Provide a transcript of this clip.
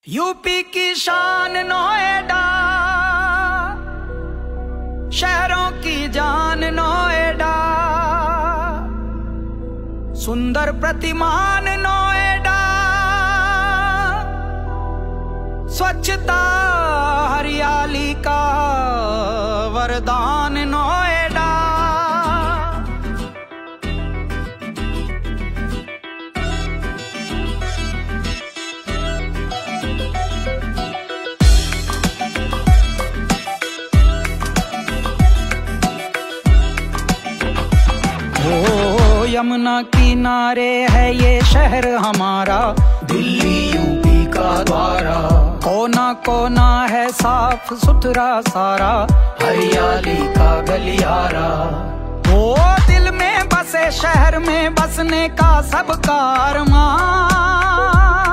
UP की शान नोएडा, शहरों की जान नोएडा, सुंदर प्रतिमान नोएडा, स्वच्छता हरियाली का वरदान नोएडा। यमुना किनारे है ये शहर हमारा, दिल्ली यूपी का द्वारा। कोना कोना है साफ सुथरा सारा, हरियाली का गलियारा। वो दिल में बसे शहर में बसने का सबका अरमान।